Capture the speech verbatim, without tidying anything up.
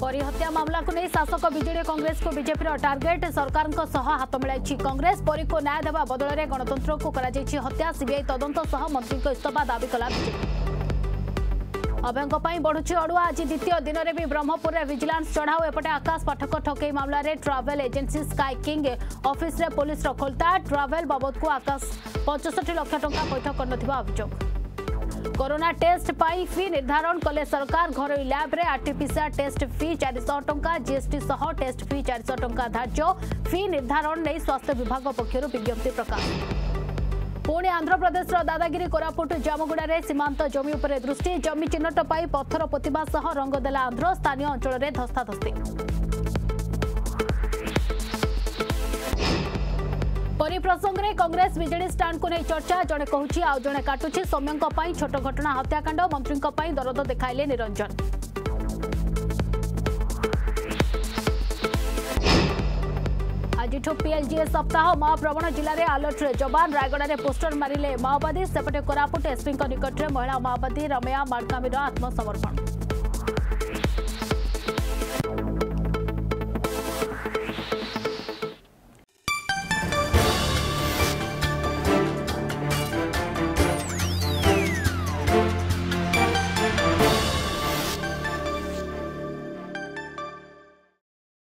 परी हत्या मामला को नहीं शासक बीजेडी कांग्रेस को बीजेपी टार्गेट सरकार हाथ मिलाई कांग्रेस परी को न्याय देवा बदल में गणतंत्र को हत्या सीबीआई तदंत सह मंत्री इस्तीफा दावी कला बीजेपी। अभय बढ़ुची अड़ुआ आज द्वितीय दिन में भी ब्रह्मपुर में विजिलेंस चढ़ाऊ एपटे आकाश पाठक ठकई मामला रे travel agency Sky King office रे पुलिस खोलता ट्रावेल बाबद को आकाश पचसठी लाख टंका पैठ कर अभियोग। कोरोना टेस्ट पाई फी निर्धारण कले सरकार घरोई लैब रे आरटीपीसीआर टेस्ट फी चार सौ टंका जीएसटी सह टेस्ट फी चार सौ टंका धार्य फी निर्धारण नहीं स्वास्थ्य विभाग पक्षर विज्ञप्ति प्रकाश। पुणी आंध्र प्रदेश दादागिरी कोरापुट जामगुड़ा सीमांत जमी उपर दृष्टि जमी चिन्हट पाई पत्थर पोतिबा सह रंग देला आंध्र स्थानीय अंचल में धस्ताधस्ती। परी प्रसंग में कांग्रेस बीजेडी स्टांड को नहीं चर्चा जड़े कहूँ आउ जड़े काटुची सौम्यों छोट घटना हत्याकांड मंत्री दरद देखाइले निरंजन। आज पीएलजीए सप्ताह महाप्रवण जिले में अलर्ट रे जवान रायगड़ा में पोस्टर मारिले माओवादी सेपटे कोरापुट एसपी निकट में महिला माओवादी रमया मार्कामीर आत्मसमर्पण।